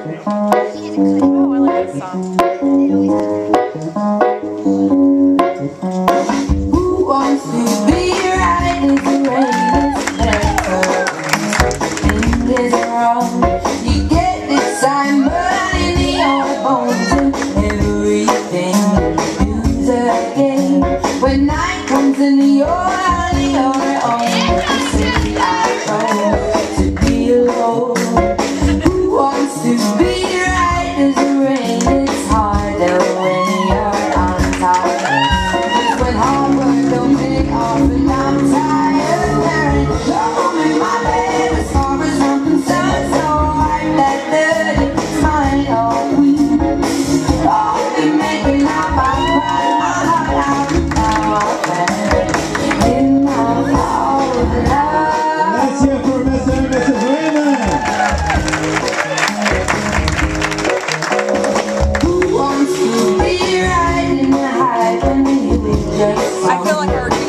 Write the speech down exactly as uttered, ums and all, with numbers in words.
Oh, I like this song. Who wants to be right as the rain is there? Things is wrong. You get this time burning in your bones, and everything is a game. When night comes and you're on your own, simply I go to be alone. Who wants to be right as the rain? It's harder when you're on top. Just when hard work don't pay off, and I'm tired, Karen. Home in my bed as far as I'm concerned, so I let the it's mine all week. Oh, been making up, I cried my heart out. Now I'm back in my heart of love. Let's hear for Mister and Missus Reymann. Who wants to be right in the high when you just I feel like I already